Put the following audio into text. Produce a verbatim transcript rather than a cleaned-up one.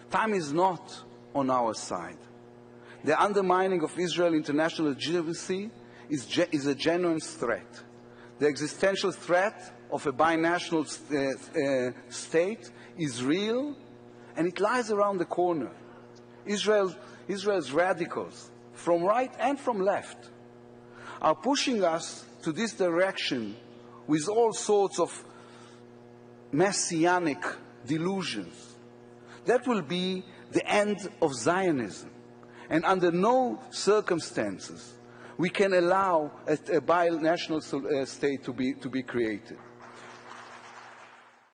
Time is not on our side. The undermining of Israel's international legitimacy is, ge is a genuine threat. The existential threat of a binational uh, uh, state is real, and it lies around the corner. Israel, Israel's radicals, from right and from left, are pushing us to this direction with all sorts of messianic delusions. That will be the end of Zionism. And under no circumstances we can allow a, a binational uh, state to be, to be created.